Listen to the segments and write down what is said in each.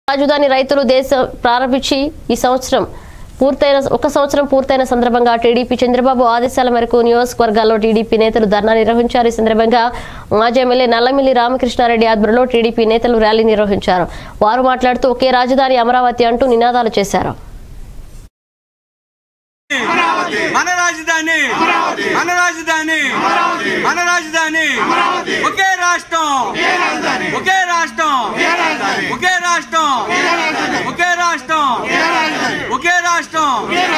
రాజధాని రైతులు దేశం ప్రారంభించి ఒక సంవత్సరం పూర్తయిన సందర్భంగా టీడీపీ చంద్రబాబు ఆదేశాల మేరకు నియోజకవర్గాల్లో టీడీపీ నేతలు ధర్నా నిర్వహించారు. ఈ సందర్భంగా మాజీ ఎమ్మెల్యే నల్లమిల్లి రామకృష్ణారెడ్డి ఆధ్వర్యంలో టీడీపీ నేతలు ర్యాలీ నిర్వహించారు. వారు మాట్లాడుతూ ఒకే రాజధాని అమరావతి అంటూ నినాదాలు చేశారు. మన రాజధాని మన రాజధాని మన రాజధాని ఒకే రాష్ట్రం ఒకే రాష్ట్రం ఒకే రాష్ట్రం ఒకే రాష్ట్రం ఒకే రాష్ట్రం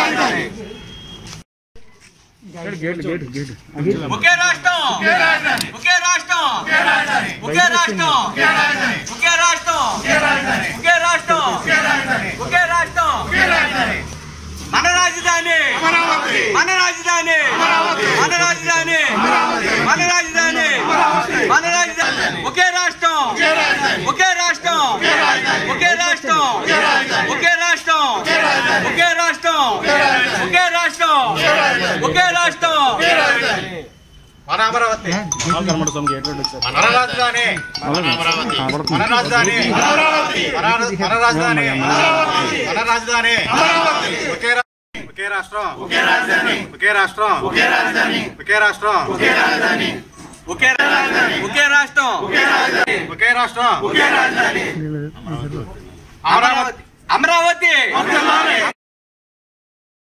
ఒకే రాష్ట్రం ఒకే రాష్ట్రం ఒకే రాష్ట్రం ఒకే రాష్ట్రం ఒకే రాష్ట్రం ఒకే రాష్ట్రం మన రాజధాని మన రాజధాని మన రాజధాని మన రాజధాని మన రాజధాని ఒకే రాష్ట్రం ఒకే రాష్ట్రం ఒకే రాష్ట్రం ఒకే రాష్ట్రం ఒకే రాష్ట్రం ఒకే రాష్ట్రం ఒకే రాష్ట్రం మన అమరావతి మన రాజధాని మన రాజధాని మన రాజధాని మన రాజధాని ఒకే రాష్ట్రం ఒకే రాజధాని ఒకే రాష్ట్రం ఒకే రాజధాని ఒకే రాష్ట్రం ఒకే రాజధాని ఒకే రాజధాని ఒకే రాష్ట్రం ఒకే రాజధాని ఒకే రాష్ట్రం ఒకే రాజధాని అమరావతి అమరావతి